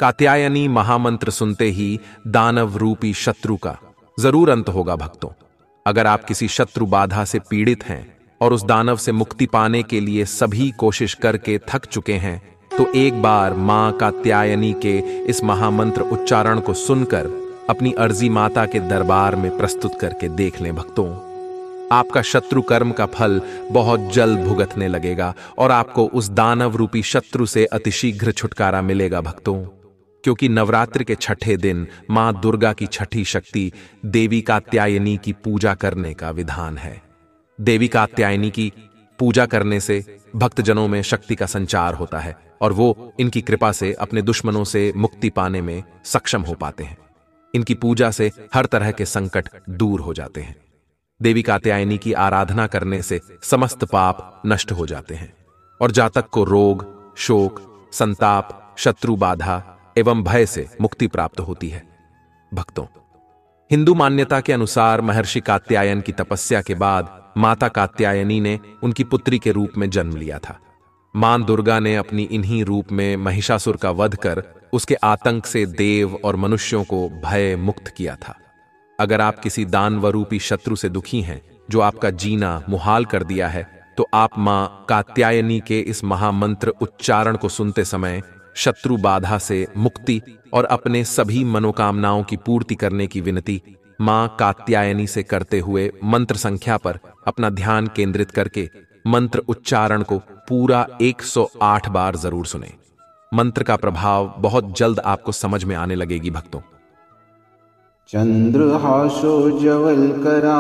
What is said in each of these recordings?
कात्यायनी महामंत्र सुनते ही दानव रूपी शत्रु का जरूर अंत होगा भक्तों। अगर आप किसी शत्रु बाधा से पीड़ित हैं और उस दानव से मुक्ति पाने के लिए सभी कोशिश करके थक चुके हैं, तो एक बार मां कात्यायनी के इस महामंत्र उच्चारण को सुनकर अपनी अर्जी माता के दरबार में प्रस्तुत करके देख लें भक्तों। आपका शत्रु कर्म का फल बहुत जल्द भुगतने लगेगा और आपको उस दानव रूपी शत्रु से अतिशीघ्र छुटकारा मिलेगा भक्तों। क्योंकि नवरात्रि के छठे दिन मां दुर्गा की छठी शक्ति देवी कात्यायनी की पूजा करने का विधान है। देवी कात्यायनी की पूजा करने से भक्तजनों में शक्ति का संचार होता है और वो इनकी कृपा से अपने दुश्मनों से मुक्ति पाने में सक्षम हो पाते हैं। इनकी पूजा से हर तरह के संकट दूर हो जाते हैं। देवी कात्यायनी की आराधना करने से समस्त पाप नष्ट हो जाते हैं और जातक को रोग, शोक, संताप, शत्रु बाधा एवं भय से मुक्ति प्राप्त होती है भक्तों। हिंदू मान्यता के अनुसार महर्षि कात्यायन की तपस्या के बाद माता कात्यायनी ने उनकी पुत्री के रूप में जन्म लिया था। मां दुर्गा ने अपनी इन्हीं रूप में महिषासुर का वध कर उसके आतंक से देव और मनुष्यों को भय मुक्त किया था। अगर आप किसी दानवरूपी शत्रु से दुखी हैं जो आपका जीना मुहाल कर दिया है, तो आप मां कात्यायनी के इस महामंत्र उच्चारण को सुनते समय शत्रु बाधा से मुक्ति और अपने सभी मनोकामनाओं की पूर्ति करने की विनती मां कात्यायनी से करते हुए मंत्र संख्या पर अपना ध्यान केंद्रित करके मंत्र उच्चारण को पूरा 108 बार जरूर सुने। मंत्र का प्रभाव बहुत जल्द आपको समझ में आने लगेगी भक्तों। चंद्रहासोज्ज्वलकरा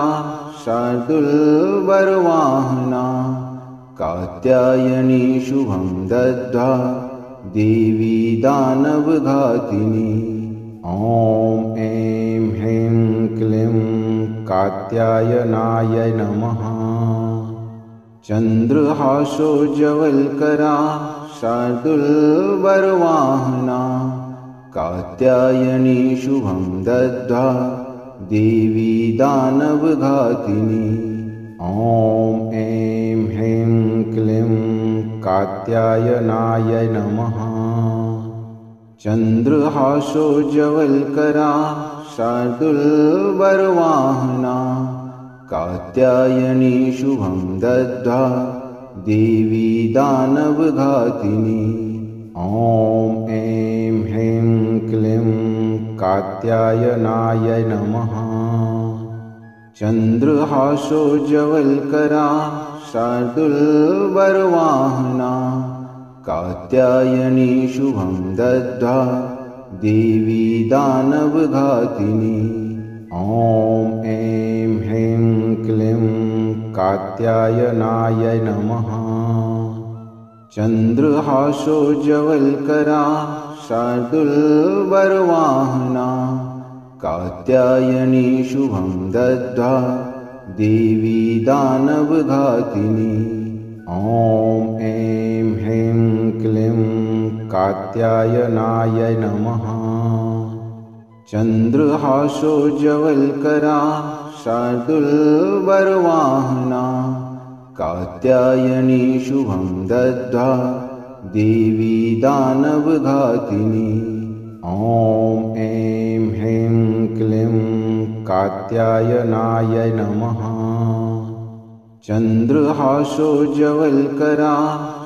शार्दूलवरवाहना कात्यायनी शुभं दद्धा देवी दानवघातिनी। ॐ ऐं ह्रीं क्लीं कात्यायनाय नमः। चंद्रहासोज्ज्वलकरा शार्दूलवरवाहना कात्यायनी शुभं दद्धा देवी दानवघातिनी। ॐ ऐं ह्रीं क्लीं कात्यायनाय नमः। चंद्रहासोज्ज्वलकरा शार्दूलवरवाहना कात्यायनी शुभं दद्धा देवी दानवघातिनी। ॐ ऐं ह्रीं क्लीं कात्यायनाय नमः। चंद्रहासोज्ज्वलकरा शार्दूलवरवाहना कात्यायनी शुभं दद्धा देवी दानवघातिनी। ॐ ऐं ह्रीं क्लीं कात्यायनाय नमः। चंद्रहासोज्ज्वलकरा शार्दूलवरवाहना कात्यायनी शुभं दद्धा देवी दानवघातिनी। ॐ ऐं ह्रीं क्लीं कात्यायनाय नमः। चंद्रहासोज्ज्वलकरा शार्दूलवरवाहना कात्यायनी शुभं दद्धा देवी दानवघातिनी। ॐ ऐं ह्रीं क्लीं कात्यायनाय नमः। चंद्रहासोज्ज्वलकरा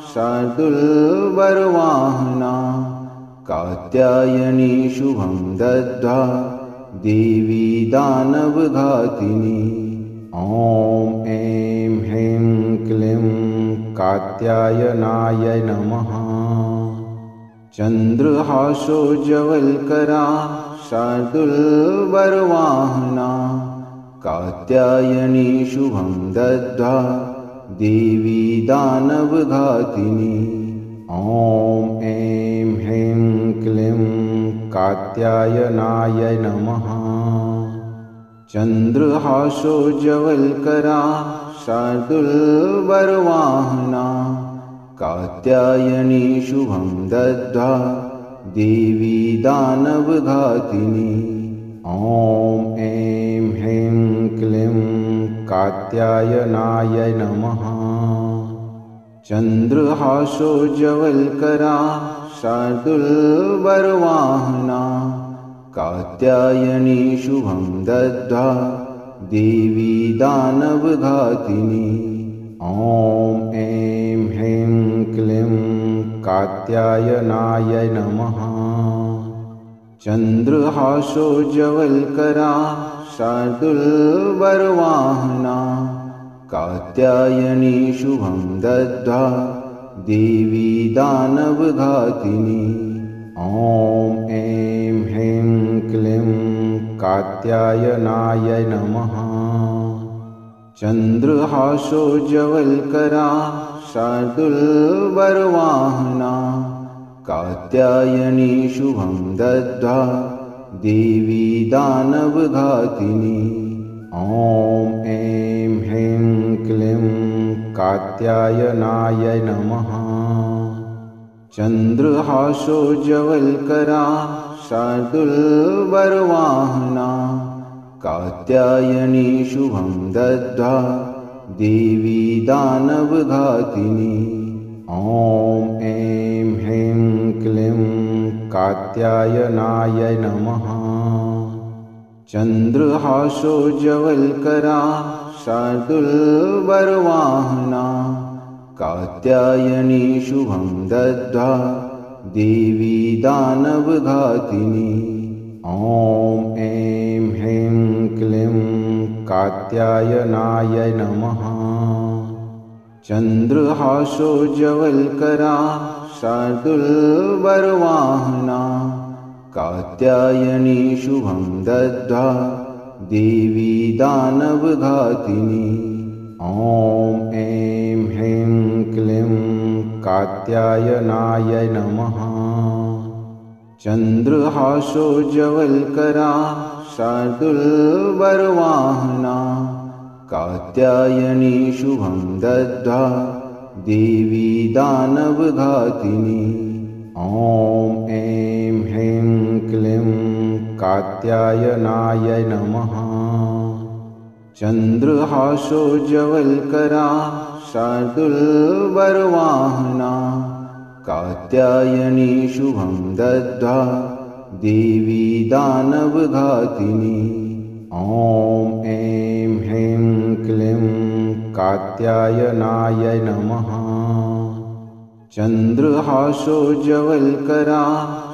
शार्दूलवरवाहना कात्यायनी शुभं दद्धा देवी दानवघातिनी। ॐ ऐं ह्रीं क्लीं कात्यायनाय नमः। चंद्रहासोज्ज्वलकरा शार्दूलवरवाहना कात्यायनी शुभं दद्धा देवी दानवघातिनी। ॐ ऐं ह्रीं क्लीं कात्यायनाय नमः। चंद्रहासोज्ज्वलकरा शार्दूलवरवाहना कात्यायनी शुभं दद्धा देवी दानवघातिनी। ॐ ऐं ह्रीं क्लीं कात्यायनाय नमः। चंद्रहासोज्ज्वलकरा शार्दूलवर्वाहना कात्यायनी शुभं दद्धा देवी दानवघातिनी। ॐ ऐं ह्रीं क्लीं कात्यायनाय नमः। चन्द्रहासोज्ज्वलकरा शार्दूलवर्वाहना कात्यायनी शुभं दद्धा देवी दानवघातिनी। ॐ ऐं ह्रीं क्लीं कात्यायनाय नमः। चन्द्रहासोज्ज्वलकरा शार्दूलवर्वाहना कात्यायनी शुभं दद्धा देवी दानवघातिनी। ॐ ऐं ह्रीं क्लीं कात्यायनाय नमः। चन्द्रहासोज्ज्वलकरा शार्दूलवर्वाहना कात्यायनी शुभं दद्धा देवी दानवघातिनी। ॐ ऐं ह्रीं क्लीं कात्यायनाय नमः। चन्द्रहासोज्ज्वलकरा शार्दूलवर्वाहना कात्यायनी शुभं दद्धा देवी दानवघातिनी। ॐ ऐं ह्रीं क्लीं कात्यायनाय नमः। चन्द्रहासोज्ज्वलकरा शार्दूलवर्वाहना कात्यायनी शुभं दद्धा देवी दानवघातिनी। ॐ ऐं ह्रीं क्लीं कात्यायनाय नमः। चन्द्रहासोज्ज्वलकरा शार्दूलवर्वाहना कात्यायनी शुभं दद्धा देवी दानवघातिनी। ॐ ऐं ह्रीं क्लीं कात्यायनाय नमः। चन्द्रहासोज्ज्वलकरा शार्दूलवर्वाहना कात्यायनी शुभं दद्धा देवी दानवघातिनी। ॐ ऐं ह्रीं क्लीं कात्यायनाय नमः। चन्द्रहासोज्ज्वलकरा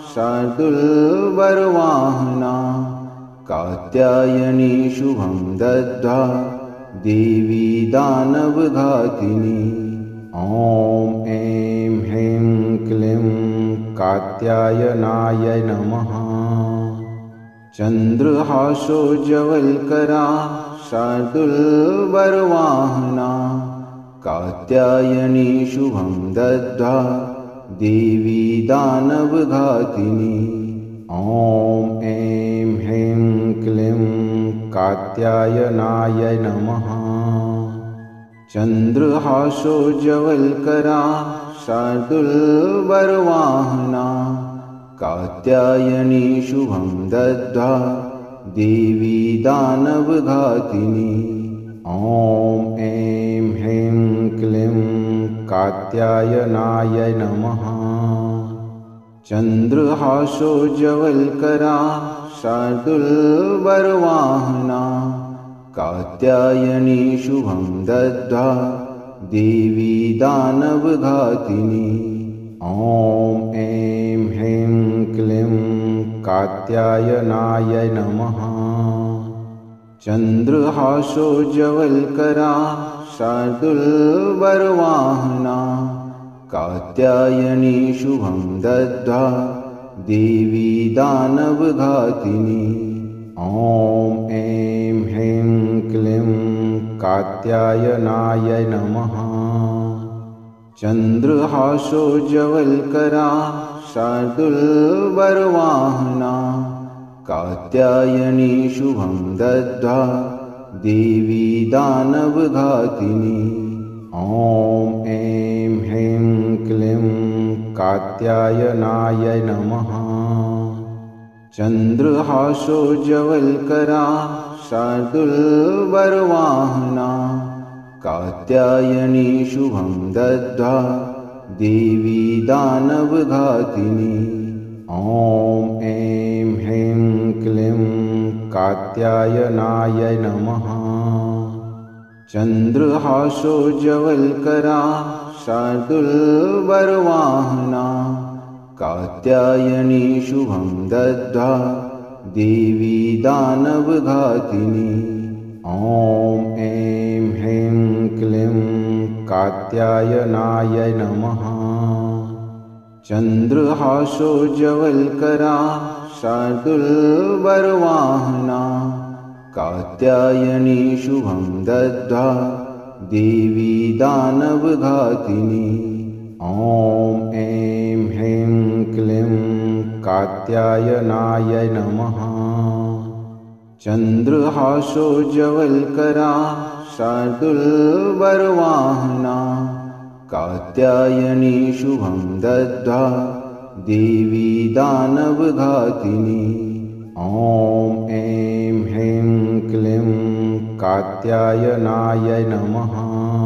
शार्दूलवर्वाहना कात्यायनी शुभं दद्धा देवी दानवघातिनी। ॐ ऐं ह्रीं क्लीं कात्यायनाय नमः। चन्द्रहासोज्ज्वलकरा शार्दूलवर्वाहना कात्यायनी शुभं दद्धा देवी दानवघातिनी। ॐ ऐं ह्रीं क्लीं कात्यायनाय नमः। चन्द्रहासोज्ज्वलकरा शार्दूलवर्वाहना कात्यायनी शुभं दद्धा देवी दानवघातिनी। ॐ ऐं ह्रीं क्लीं कात्यायनाय नमः। चन्द्रहासोज्ज्वलकरा शार्दूलवर्वाहना कात्यायनी शुभं दद्धा देवी दानवघातिनी। ॐ ऐं ह्रीं क्लीं कात्यायनाय नमः। चन्द्रहासोज्ज्वलकरा शार्दूलवर्वाहना कात्यायनी शुभं दद्धा देवी दानवघातिनी। ॐ ऐं ह्रीं क्लीं कात्यायनाय नमः। चन्द्रहासोज्ज्वलकरा शार्दूलवर्वाहना कात्यायनी शुभं दद्धा देवी दानवघातिनी। ॐ ऐं ह्रीं क्लीं कात्यायनाय नमः। चन्द्रहासोज्ज्वलकरा शार्दूलवर्वाहना कात्यायनी शुभं दद्धा देवी दानवघातिनी। ॐ ऐं ह्रीं क्लीं कात्यायनाय नमः। चन्द्रहासोज्ज्वलकरा शार्दूलवरवाहना कात्यायनी शुभं दद्धा देवी दानवघातिनी। ॐ ऐं ह्रीं क्लीं कात्यायनाय नमः। चन्द्रहासोज्ज्वलकरा शार्दूलवरवाहना कात्यायनी शुभं दद्धा देवी दानवघातिनी। ॐ ऐं ह्रीं क्लीं कात्यायनाय नमः। चन्द्रहासोज्ज्वलकरा शार्दूलवरवाहना कात्यायनी शुभं दद्धा देवी दानवघातिनी। ॐ ऐं ह्रीं क्लीं कात्यायनाय नमः।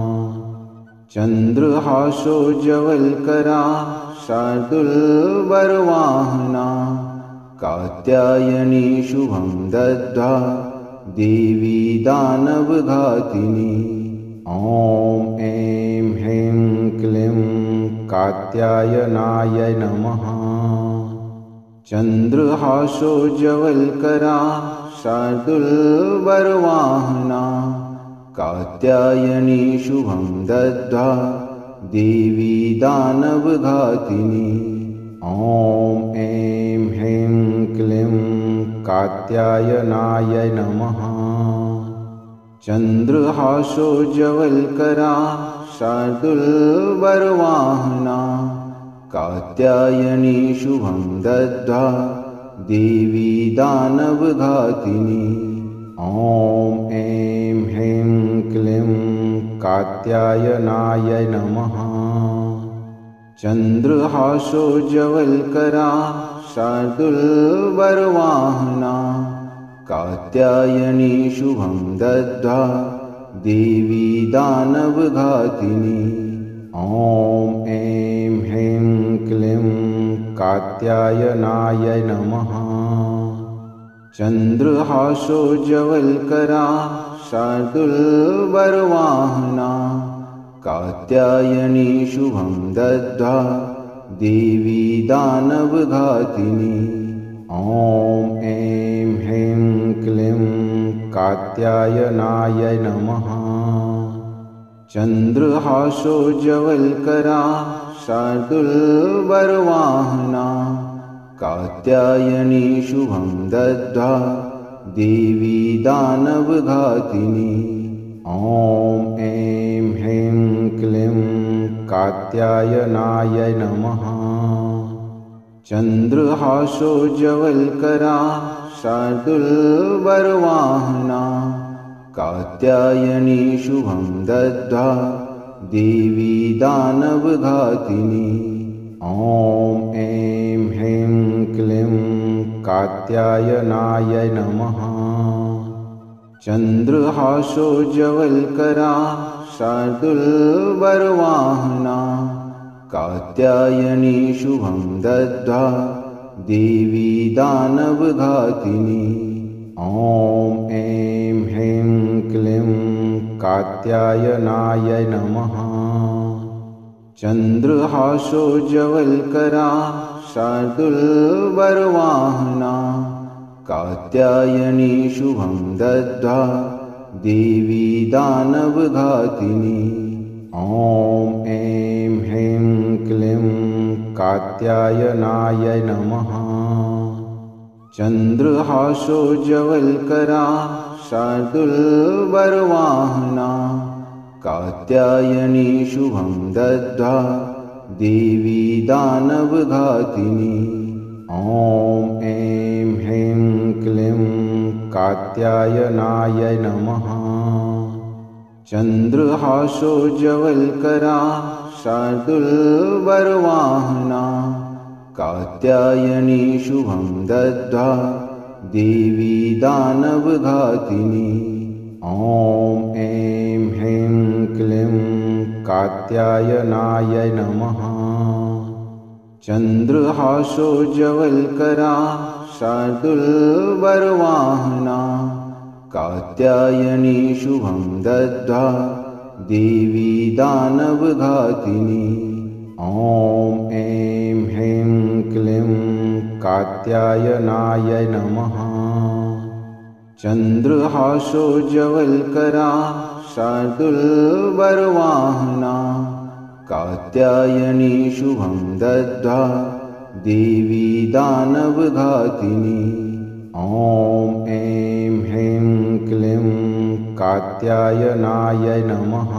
चन्द्रहासोज्ज्वलकरा शार्दूलवरवाहना कात्यायनी शुभं दद्धा देवी दानवघातिनी। ॐ ऐं ह्रीं क्लीं कात्यायनाय नमः। चन्द्रहासोज्ज्वलकरा शार्दूलवरवाहना कात्यायनी शुभं दद्धा देवी दानवघातिनी। ॐ ऐं ह्रीं क्लीं कात्यायनाय नमः। चन्द्रहासोज्ज्वलकरा शार्दूलवरवाहना कात्यायनी शुभं दद्धा देवी दानवघातिनी। ॐ ऐं ह्रीं क्लीं कात्यायनाय नमः। चन्द्रहासोज्ज्वलकरा शार्दूलवरवाहना कात्यायनी शुभं दद्धा देवी दानवघातिनी। ॐ ऐं ह्रीं क्लीं कात्यायनाय नमः। चन्द्रहासोज्ज्वलकरा शार्दूलवरवाहना कात्यायनी शुभं दद्धा देवी दानवघातिनी। ॐ ऐं ह्रीं क्लीं कात्यायनाय नमः। चन्द्रहासोज्ज्वलकरा शार्दूलवरवाहना कात्यायनी शुभं दद्धा देवी दानवघातिनी। ॐ ऐं ह्रीं क्लीं कात्यायनाय नमः। चन्द्रहासोज्ज्वलकरा शार्दूलवरवाहना कात्यायनी शुभं दद्धा देवी दानवघातिनी। ॐ ऐं ह्रीं क्लीं कात्यायनाय नमः। चन्द्रहासोज्ज्वलकरा शार्दूलवरवाहना कात्यायनी शुभं दद्धा देवी दानवघातिनी। ॐ ऐं ह्रीं क्लीं कात्यायनाय नमः। चन्द्रहासोज्ज्वलकरा शार्दूलवरवाहना कात्यायनी शुभं दद्धा देवी दानवघातिनी। ॐ ऐं ह्रीं क्लीं कात्यायनाय नमः। चन्द्रहासोज्ज्वलकरा शार्दूलवरवाहना कात्यायनी शुभं दद्धा देवी दानवघातिनी। ॐ ऐं ह्रीं क्लीं कात्यायनाय नमः। चन्द्रहासोज्ज्वलकरा शार्दूलवरवाहना कात्यायनी शुभं दद्धा देवी दानवघातिनी। ॐ ऐं ह्रीं क्लीं कात्यायनाय नमः। चन्द्रहासोज्ज्वलकरा शार्दूलबरवाहना कात्यायनी शुभं दद्धा देवी दानवघातिनी। ॐ ऐं ह्रीं क्लीं कात्यायनाय नमः। चन्द्रहासोज्ज्वलकरा शार्दूलबरवाहना कात्यायनी शुभं दद्धा देवी दानवघातिनी। ॐ ऐं ह्रीं क्लीं कात्यायनाय नमः।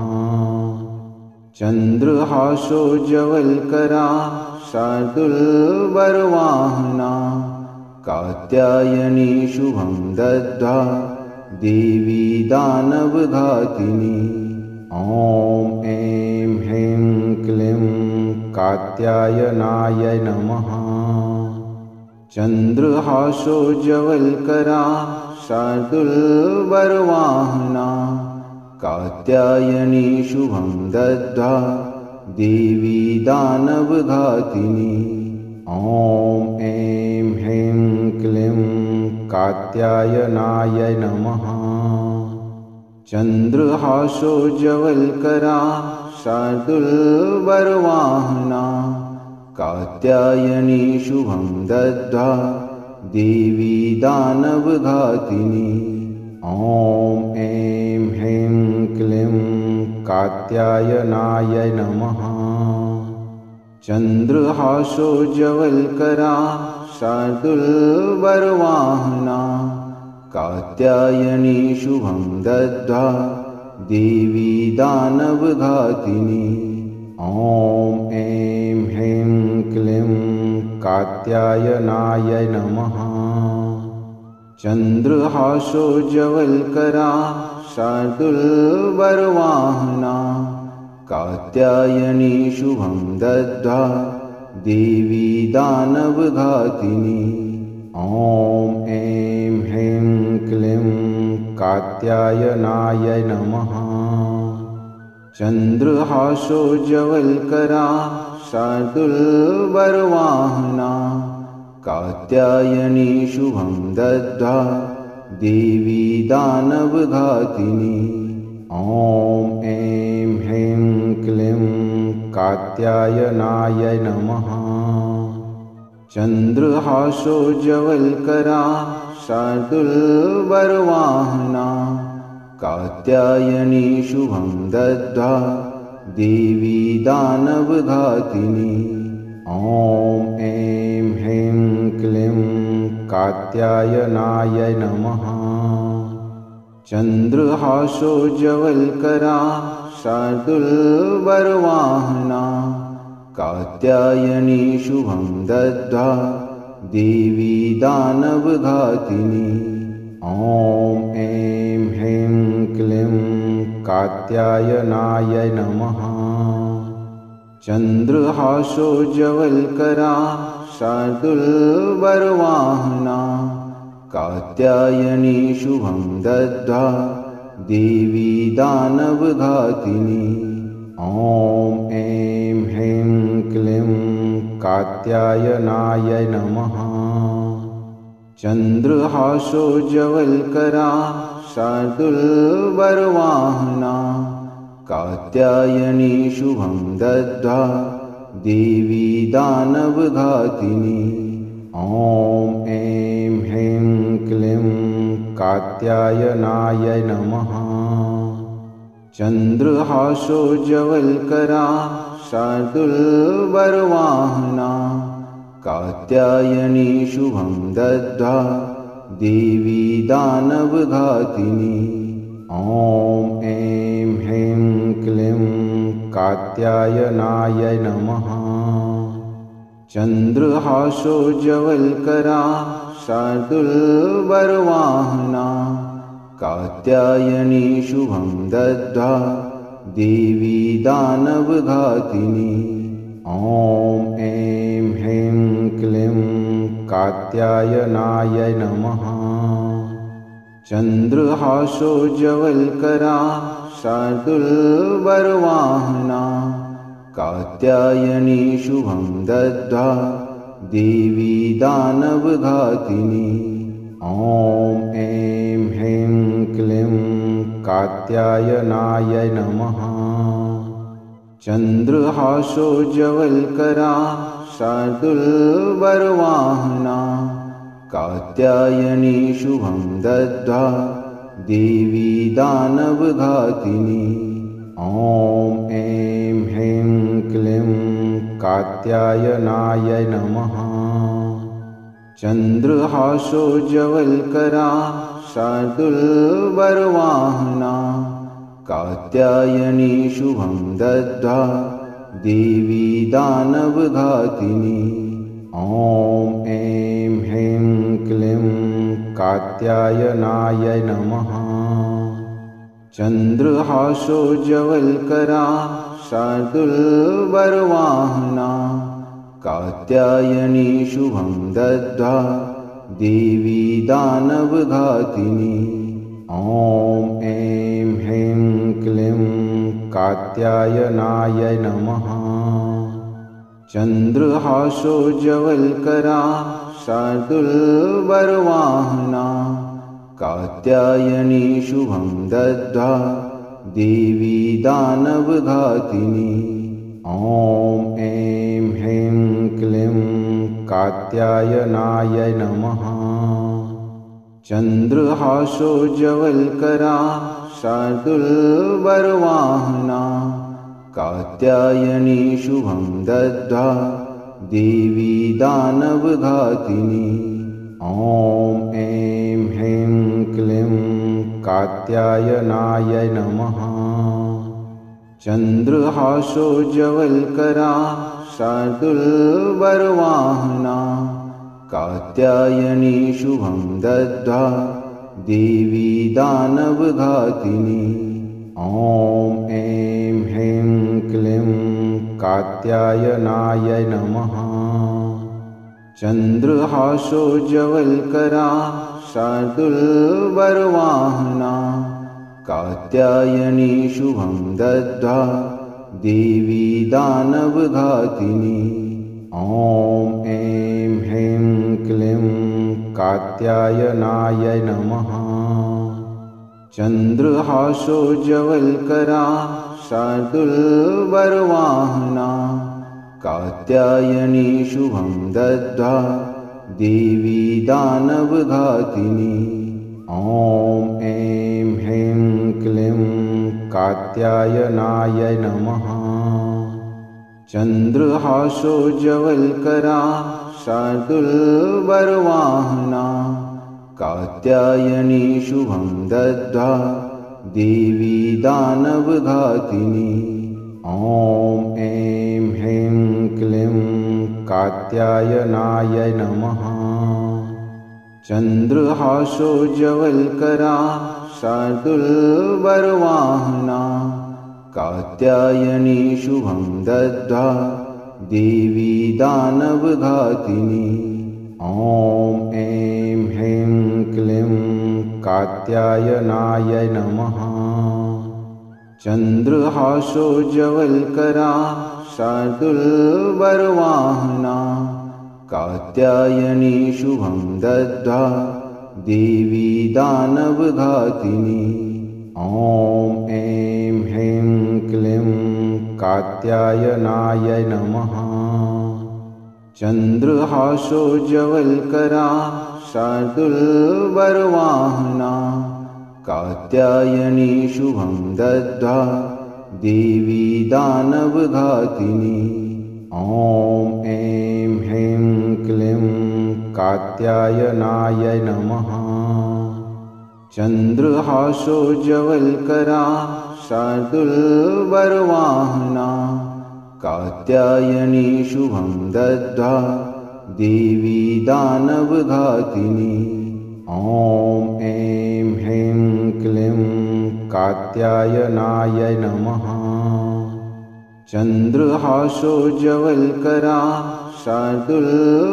चन्द्रहासोज्ज्वलकरा शार्दूलबरवाहना कात्यायनी शुभं दद्धा देवी दानवघातिनी। ॐ ऐं ह्रीं क्लीं कात्यायनाय नमः। चन्द्रहासोज्ज्वलकरा शार्दूलबरवाहना कात्यायनी शुभं दद्धा देवी दानवघातिनी। ॐ ऐं ह्रीं क्लीं कात्यायनाय नमः। चन्द्रहासोज्ज्वलकरा शार्दूलबरवाहना कात्यायनी शुभं दद्धा देवी दानवघातिनी। ॐ ऐं ह्रीं क्लीं कात्यायनाय नमः। चन्द्रहासोज्ज्वलकरा शार्दूलबरवाहना कात्यायनी शुभं दद्धा देवी दानवघातिनी। ॐ ऐं ह्रीं क्लीं कात्यायनाय नमः। चन्द्रहासोज्ज्वलकरा शार्दूलबरवाहना कात्यायनी शुभं दद्धा देवी दानवघातिनी। ॐ ऐं ह्रीं क्लीं कात्यायनाय नमः। चन्द्रहासोज्ज्वलकरा शार्दूलबरवाहना कात्यायनी शुभं दद्धा देवी दानवघातिनी। ॐ ऐं ह्रीं क्लीं कात्यायनाय नमः। चन्द्रहासोज्ज्वलकरा शार्दूलबरवाहना कात्यायनी शुभं दद्धा देवी दानवघातिनी। ॐ ऐं ह्रीं क्लीं कात्यायनाय नमः। चन्द्रहासोज्ज्वलकरा शार्दूलबरवाहना कात्यायनी शुभं दद्धा देवी दानवघातिनी। ॐ ऐं ह्रीं क्लीं कात्यायनाय नमः। चन्द्रहासोज्ज्वलकरा शार्दूलबरवाहना कात्यायनी शुभं दद्धा देवी दानवघातिनी। ॐ ऐं ह्रीं क्लीं कात्यायनाय नमः। चन्द्रहासोज्ज्वलकरा शार्दूलबरवाहना कात्यायनी शुभं दद्धा देवी दानवघातिनी। ॐ ऐं ह्रीं क्लीं कात्यायनाय नमः। चन्द्रहासोज्ज्वलकरा शार्दूलबरवाहना कात्यायनी शुभं दद्धा देवी दानवघातिनी। ॐ ऐं ह्रीं क्लीं कात्यायनाय नमः। चन्द्रहासोज्ज्वलकरा शार्दूलबरवाहना कात्यायनी शुभं दद्धा देवी दानवघातिनी। ॐ ऐं ह्रीं क्लीं कात्यायनाय नमः। चन्द्रहासोज्ज्वलकरा शार्दूलवर्वाहना कात्यायनी शुभं दद्धा देवी दानवघातिनी। ॐ ऐं ह्रीं क्लीं कात्यायनाय नमः। चन्द्रहासोज्ज्वलकरा शार्दूलवर्वाहना कात्यायनी शुभं दद्धा देवी दानवघातिनी। ॐ ऐं ह्रीं क्लीं कात्यायनाय नमः। चन्द्रहासोज्ज्वलकरा शार्दूलवर्वाहना कात्यायनी शुभं दद्धा देवी दानवघातिनी। ॐ ऐं ह्रीं क्लीं कात्यायनाय नमः। चन्द्रहासोज्ज्वलकरा शार्दूलवर्वाहना कात्यायनी शुभं दद्धा देवी दानवघातिनी। ॐ ऐं ह्रीं क्लीं कात्यायनाय नमः। चन्द्रहासोज्ज्वलकरा शार्दूलवर्वाहना कात्यायनी शुभं दद्धा देवी दानवघातिनी। ॐ ऐं ह्रीं क्लीं कात्यायनाय नमः। चन्द्रहासोज्ज्वलकरा शार्दूलवर्वाहना कात्यायनी शुभं दद्धा देवी दानवघातिनी। ॐ ऐं ह्रीं क्लीं कात्यायनाय नमः। चन्द्रहासोज्ज्वलकरा शार्दूलवर्वाहना कात्यायनी शुभं दद्धा देवी दानवघातिनी। ॐ ऐं ह्रीं क्लीं कात्यायनाय नमः। चन्द्रहासोज्ज्वलकरा शार्दूलवर्वाहना कात्यायनी शुभं दद्धा देवी दानवघातिनी। ॐ ऐं ह्रीं क्लीं कात्यायनाय नमः। चन्द्रहासोज्ज्वलकरा शार्दूलवर्वाहना कात्यायनी शुभं दद्धा देवी दानवघातिनी। ॐ ऐं ह्रीं क्लीं कात्यायनाय नमः। चन्द्रहासोज्ज्वलकरा शार्दूलवर्वाहना कात्यायनी शुभं दद्धा देवी दानवघातिनी। ॐ ऐं ह्रीं क्लीं कात्यायनाय नमः। चन्द्रहासोज्ज्वलकरा शार्दूलवर्वाहना कात्यायनी शुभं दद्धा देवी दानवघातिनी। ॐ ऐं ह्रीं क्लीं कात्यायनाय नमः। चन्द्रहासोज्ज्वलकरा शार्दूलवर्वाहना कात्यायनी शुभं दद्धा देवी दानवघातिनी। ॐ ऐं ह्रीं क्लीं कात्यायनाय नमः। चन्द्रहासोज्ज्वलकरा शार्दूलवर्वाहना कात्यायनी शुभं दद्धा देवी दानवघातिनी। ॐ ऐं ह्रीं क्लीं कात्यायनाय नमः। चन्द्रहासोज्ज्वलकरा शार्दूलवर्वाहना कात्यायनी शुभं दद्धा देवी दानवघातिनी। ॐ ऐं ह्रीं क्लीं कात्यायनाय नमः। चन्द्रहासोज्ज्वलकरा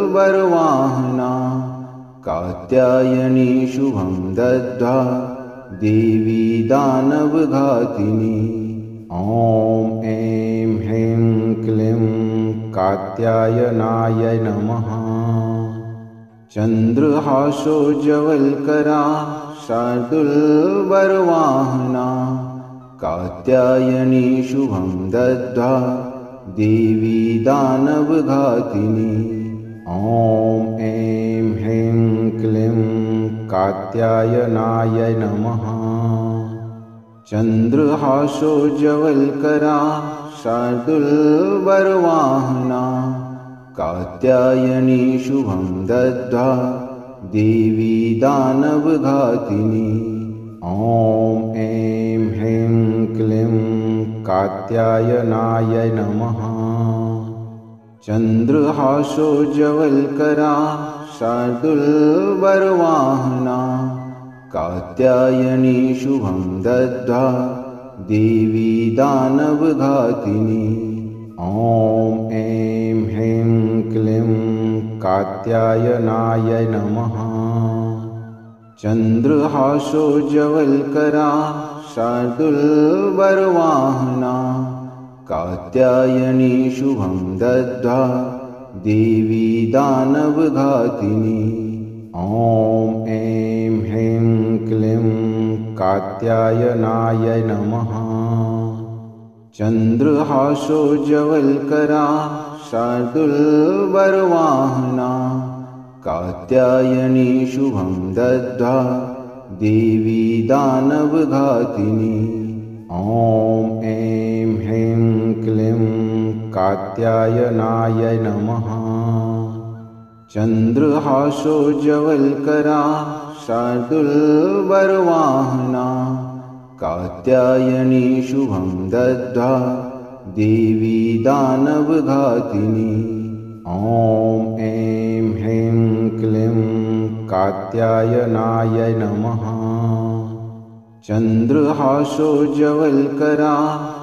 शार्दूलवर्वाहना कात्यायनी शुभं दद्धा देवी दानवघातिनी। ॐ ऐं ह्रीं क्लीं कात्यायनाय नमः। चन्द्रहासोज्ज्वलकरा शार्दूलवरवाहना कात्यायनी शुभं दद्धा देवी दानवघातिनी। ॐ ऐं ह्रीं क्लीं कात्यायनाय नमः। चन्द्रहासोज्ज्वलकरा शार्दूलवरवाहना कात्यायनी शुभं दद्धा देवी दानवघातिनी। ॐ ऐं ह्रीं क्लीं कात्यायनाय नमः। चन्द्रहासोज्ज्वलकरा शार्दूलवरवाहना कात्यायनी शुभं दद्धा देवी दानवघातिनी। ॐ ऐं ह्रीं क्लीं कात्यायनाय नमः। चन्द्रहासोज्ज्वलकरा शार्दूलवरवाहना कात्यायनी शुभं दद्धा देवी दानवघातिनी। ॐ ऐं ह्रीं क्लीं कात्यायनाय नमः। चन्द्रहासोज्ज्वलकरा शार्दूलवरवाहना कात्यायनी शुभं दद्धा देवी दानवघातिनी। ॐ ऐं ह्रीं क्लीं कात्यायनाय नमः। चन्द्रहासोज्ज्वलकरा शार्दूलवरवाहना कात्यायनी शुभं दद्धा देवी दानवघातिनी। ॐ ऐं ह्रीं क्लीं कात्यायनाय नमः। चन्द्रहासोज्ज्वलकरा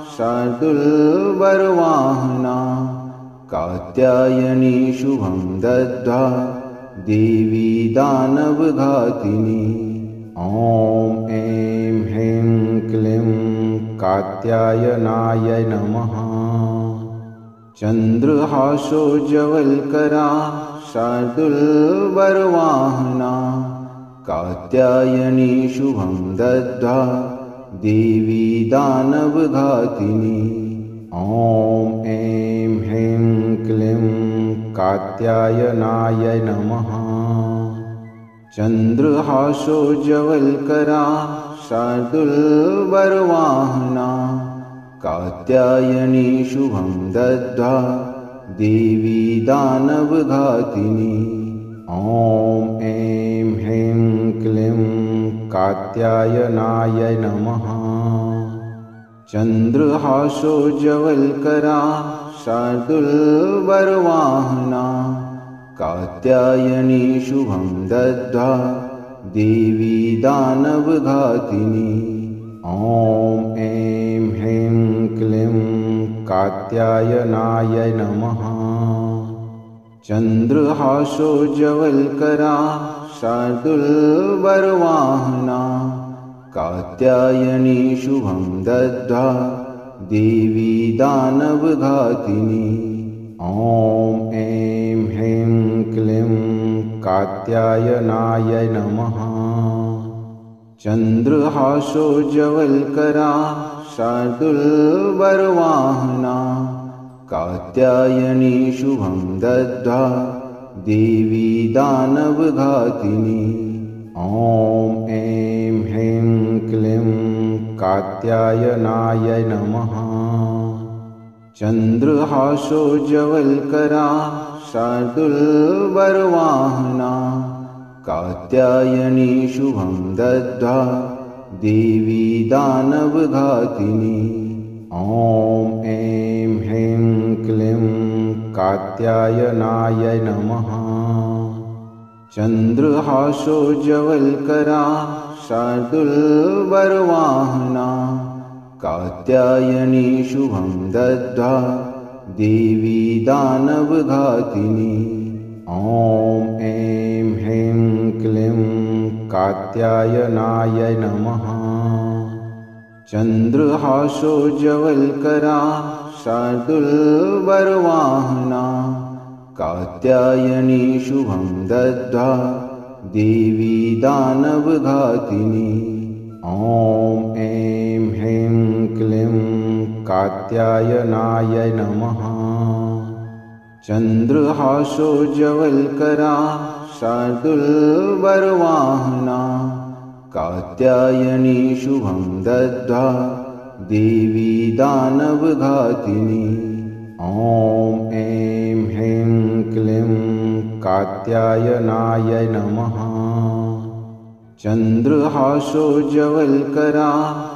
शार्दूलवरवाहना कात्यायनी शुभं दद्धा देवी दानवघातिनी। ॐ ऐं ह्रीं क्लीं कात्यायनाय नमः। चन्द्रहासोज्ज्वलकरा शार्दूलवरवाहना कात्यायनी शुभं दद्धा देवी दानवघातिनी। ॐ ऐं ह्रीं क्लीं कात्यायनाय नमः। चन्द्रहासोज्ज्वलकरा शार्दूलवरवाहना कात्यायनी शुभं दद्धा देवी दानवघातिनी। ॐ ऐं ह्रीं क्लीं कात्यायनाय नमः। चन्द्रहासोज्ज्वलकरा शार्दूलवरवाहना कात्यायनी शुभं दद्धा देवी दानवघातिनी। ॐ ऐं ह्रीं क्लीं कात्यायनाय नमः। चन्द्रहासोज्ज्वलकरा शार्दूलवरवाहना कात्यायनी शुभं दद्धा देवी दानवघातिनी। ॐ ऐं ह्रीं क्लीं कात्यायनाय नमः। चन्द्रहासोज्ज्वलकरा शार्दूलवरवाहना कात्यायनी शुभं दद्धा देवी दानवघातिनी। ॐ ऐं ह्रीं क्लीं कात्यायनाय नमः। चन्द्रहासोज्ज्वलकरा शार्दूलवरवाहना कात्यायनी शुभं दद्धा देवी दानवघातिनी। ॐ ऐं ह्रीं क्लीं कात्यायनाय नमः। चन्द्रहासोज्ज्वलकरा शार्दूलवरवाहना कात्यायनी शुभं दद्धा देवी दानवघातिनी। ॐ ऐं ह्रीं क्लीं कात्यायनाय नमः। चन्द्रहासोज्ज्वलकरा शार्दूलवरवाहना कात्यायनी शुभं दद्धा देवी दानवघातिनी। ॐ ऐं ह्रीं क्लीं कात्यायनाय नमः। चन्द्रहासोज्ज्वलकरा शार्दूलवरवाहना कात्यायनी शुभं दद्धा देवी दानवघातिनी। ॐ ऐं ह्रीं क्लीं कात्यायनाय नमः। चन्द्रहासोज्ज्वलकरा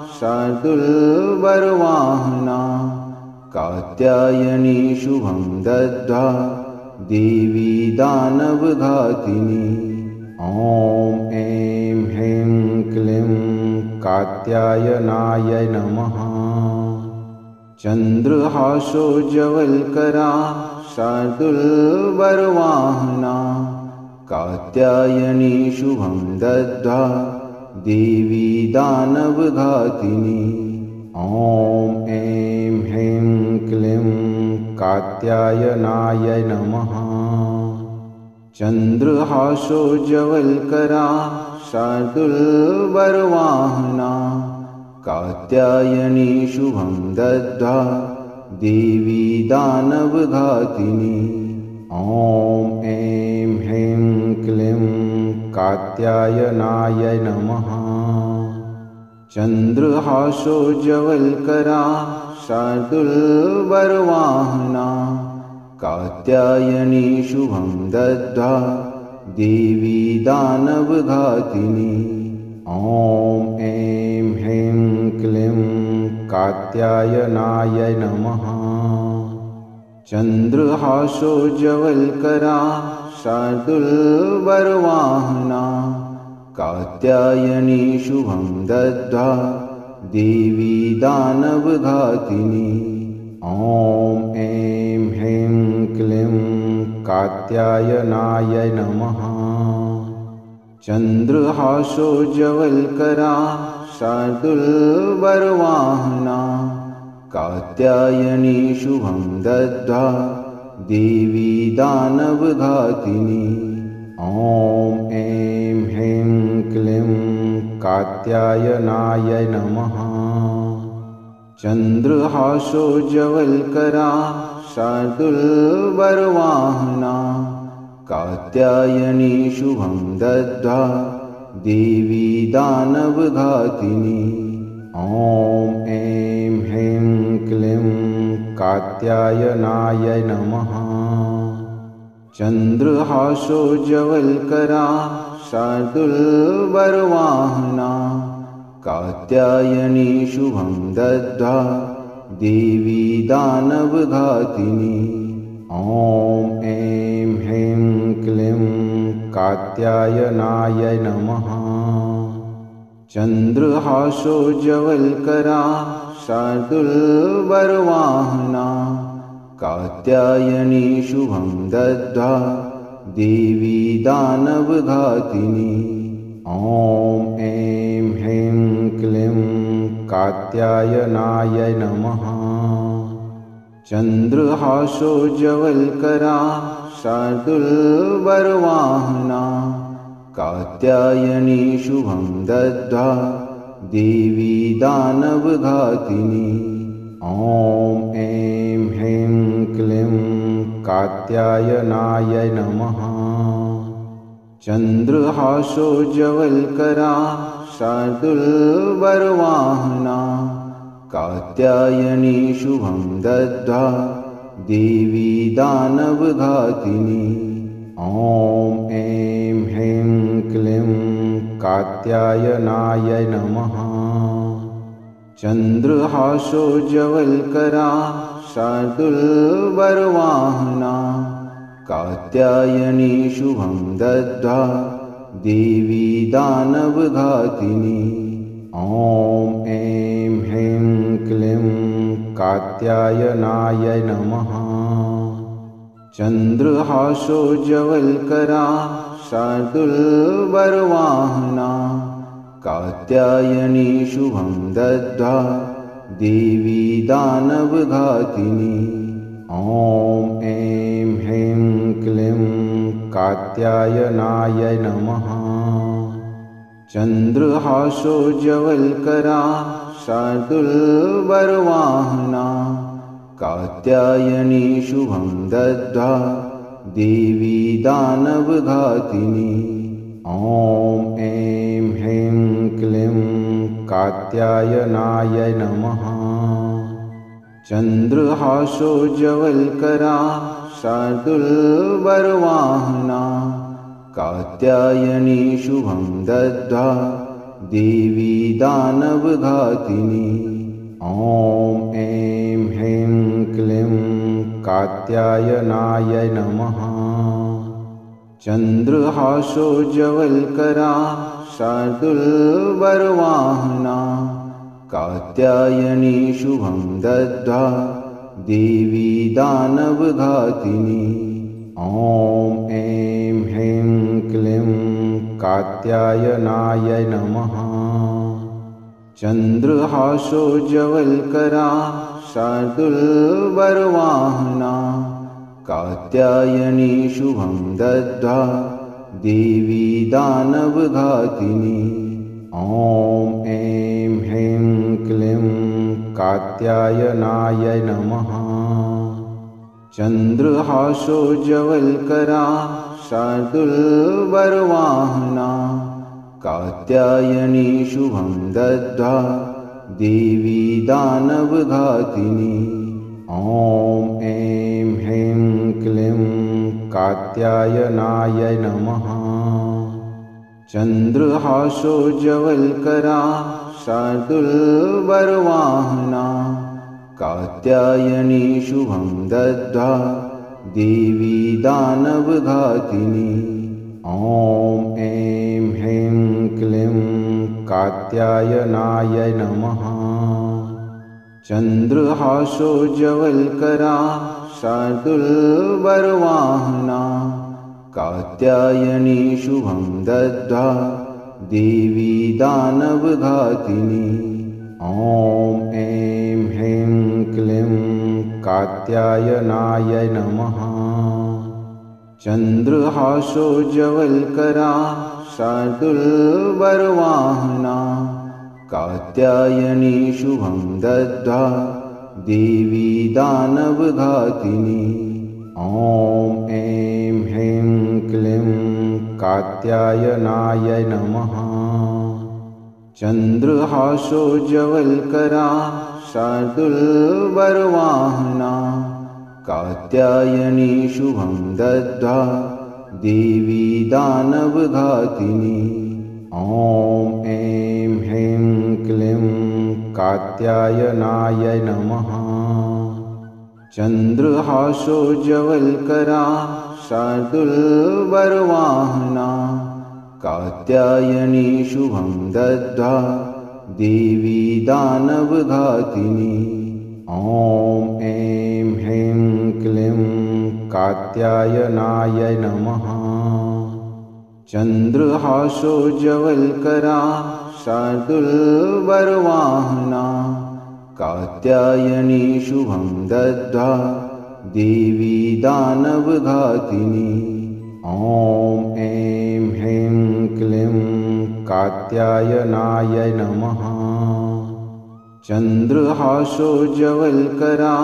शार्दूलवरवाहना कात्यायनी शुभं दद्धा देवी दानवघातिनी। ॐ ऐं ह्रीं क्लीं कात्यायनाय नमः। चन्द्रहासोज्ज्वलकरा शार्दूलवरवाहना कात्यायनी शुभं दद्धा देवी दानवघातिनी। ॐ ऐं ह्रीं क्लीं कात्यायनाय नमः। चन्द्रहासोज्ज्वलकरा शार्दूलवरवाहना कात्यायनी शुभं दद्धा देवी दानवघातिनी। ॐ ऐं ह्रीं क्लीं कात्यायनाय नमः। चन्द्रहासोज्ज्वलकरा शार्दूलवरवाहना कात्यायनी शुभं दद्धा देवी दानवघातिनी। ॐ ऐं ह्रीं क्लीं कात्यायनाय नमः। चन्द्रहासोज्ज्वलकरा शार्दूलवरवाहना कात्यायनी शुभं दद्धा देवी दानवघातिनी। ॐ ऐं ह्रीं क्लीं कात्यायनाय नमः। चन्द्रहासोज्ज्वलकरा शार्दूलवरवाहना कात्यायनी शुभं दद्धा देवी दानवघातिनी। ॐ ऐं ह्रीं क्लीं कात्यायनाय नमः। चन्द्रहासोज्ज्वलकरा शार्दूलवरवाहना कात्यायनी शुभं दद्धा देवी दानवघातिनी। ॐ ऐं ह्रीं क्लीं कात्यायनाय नमः। चन्द्रहासोज्ज्वलकरा शार्दूलवरवाहना कात्यायनी शुभं दद्धा देवी दानवघातिनी। ॐ ऐं ह्रीं क्लीं कात्यायनाय नमः। चन्द्रहासोज्ज्वलकरा शार्दूलवरवाहना कात्यायनी शुभं दद्धा देवी दानवघातिनी। ॐ ऐं ह्रीं क्लीं कात्यायनाय नमः। चन्द्रहासोज्ज्वलकरा शार्दूलवरवाहना कात्यायनी शुभं दद्धा देवी दानवघातिनी। ॐ ऐं ह्रीं क्लीं कात्यायनाय नमः। चन्द्रहासोज्ज्वलकरा शार्दूलवरवाहना कात्यायनी शुभं दद्धा देवी दानवघातिनी। ॐ ऐं ह्रीं क्लीं कात्यायनाय नमः। चन्द्रहासोज्ज्वलकरा शार्दूलवरवाहना कात्यायनी शुभं दद्धा देवी दानवघातिनी। ॐ ऐं ह्रीं क्लीं कात्यायनाय नमः। चन्द्रहासोज्ज्वलकरा शार्दूलवर्वाहना कात्यायनी शुभं दद्धा देवी दानवघातिनी। ॐ ऐं ह्रीं क्लीं कात्यायनाय नमः। चन्द्रहासोज्ज्वलकरा शार्दूलवर्वाहना कात्यायनी शुभं दद्धा देवी दानवघातिनी। ॐ ऐं ह्रीं क्लीं कात्यायनाय नमः। चन्द्रहासोज्ज्वलकरा शार्दूलवर्वाहना कात्यायनी शुभं दद्धा देवी दानवघातिनी। ॐ ऐं ह्रीं क्लीं कात्यायनाय नमः। चन्द्रहासोज्ज्वलकरा शार्दूलवर्वाहना कात्यायनी शुभं दद्धा देवी दानवघातिनी। ॐ ऐं ह्रीं क्लीं कात्यायनाय नमः। चन्द्रहासोज्ज्वलकरा शार्दूलवर्वाहना कात्यायनी शुभं दद्धा देवी दानवघातिनी। ॐ ऐं ह्रीं क्लीं कात्यायनाय नमः। चन्द्रहासोज्ज्वलकरा शार्दूलवर्वाहना कात्यायनी शुभं दद्धा देवी दानवघातिनी। ॐ ऐं ह्रीं क्लीं कात्यायनाय नमः। चन्द्रहासोज्ज्वलकरा शार्दूलवर्वाहना कात्यायनी शुभं दद्धा देवी दानवघातिनी। ॐ ऐं ह्रीं क्लीं कात्यायनाय नमः। चन्द्रहासोज्ज्वलकरा शार्दूलवर्वाहना कात्यायनी शुभं दद्धा देवी दानवघातिनी। ॐ ऐं ह्रीं क्लीं कात्यायनाय नमः। चन्द्रहासोज्ज्वलकरा शार्दूलवर्वाहना कात्यायनी शुभं दद्धा देवी दानवघातिनी। ॐ ऐं ह्रीं क्लीं कात्यायनाय नमः। चन्द्रहासोज्ज्वलकरा शार्दूलवर्वाहना कात्यायनी शुभं दद्धा देवी दानवघातिनी। ॐ ऐं ह्रीं क्लीं कात्यायनाय नमः। चन्द्रहासोज्ज्वलकरा शार्दूलवर्वाहना कात्यायनी शुभं दद्धा देवी दानवघातिनी। ॐ ऐं ह्रीं क्लीं कात्यायनाय नमः। चन्द्रहासोज्ज्वलकरा शार्दूलवर्वाहना कात्यायनी शुभं दद्धा देवी दानवघातिनी। ॐ ऐं ह्रीं क्लीं कात्यायनाय नमः। चन्द्रहासोज्ज्वलकरा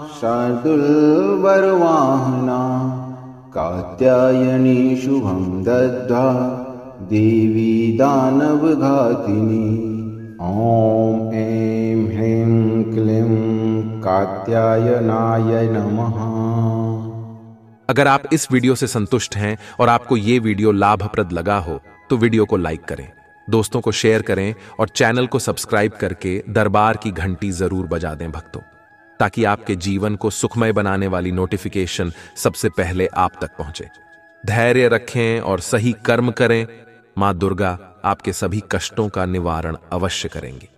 शार्दूलवर्वाहना कात्यायनी शुभं दद्धा देवी दानवघातिनी। ॐ ऐं ह्रीं क्लीं कात्यायनाय नमः। अगर आप इस वीडियो से संतुष्ट हैं और आपको ये वीडियो लाभप्रद लगा हो तो वीडियो को लाइक करें, दोस्तों को शेयर करें और चैनल को सब्सक्राइब करके दरबार की घंटी जरूर बजा दें भक्तों, ताकि आपके जीवन को सुखमय बनाने वाली नोटिफिकेशन सबसे पहले आप तक पहुंचे। धैर्य रखें और सही कर्म करें। मां दुर्गा आपके सभी कष्टों का निवारण अवश्य करेंगी।